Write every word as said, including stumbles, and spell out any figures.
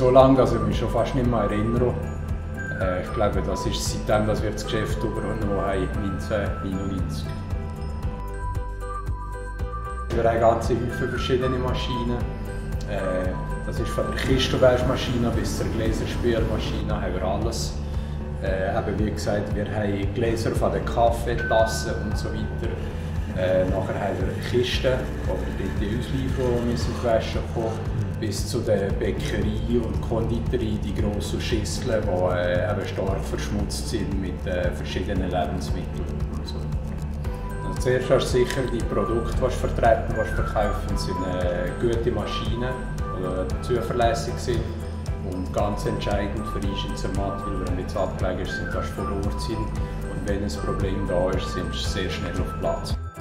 so lange, dass ich mich schon fast nicht mehr erinnere. Äh, ich glaube, das ist seitdem, dass wir das Geschäft übernommen haben, neunzehnhundertneunundneunzig. Wir haben ganze Haufen verschiedene Maschinen. Äh, das ist von der Kistenwäschmaschine bis zur Gläserspülmaschine haben wir alles. Äh, eben wie gesagt, wir haben Gläser von den Kaffeetassen und so weiter. Äh, nachher haben wir Kisten, wo wir die Auslieferungen müssen waschen kommen, bis zu der Bäckerei und Konditorei, die grossen Schüsseln, die äh, eben stark verschmutzt sind mit äh, verschiedenen Lebensmitteln. Und so. Also zuerst hast du sicher die Produkte, die du vertreten, die du verkaufen, sind äh, gute Maschinen, die zuverlässig sind. Und ganz entscheidend für uns in Zermatt, weil wir ein bisschen abgelegen sind, dass wir vor Ort sind. Und wenn ein Problem da ist, sind wir sehr schnell auf Platz.